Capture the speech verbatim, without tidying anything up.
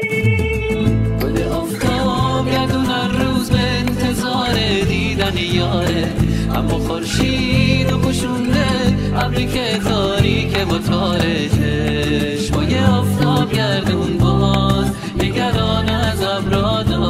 گل آفتاب گردون هر روز به انتظار دیدن یاره، اما خورشید و پوشونده ابری که تاریک متاره. چشمای آفتاب گردون باز نگران از ابرا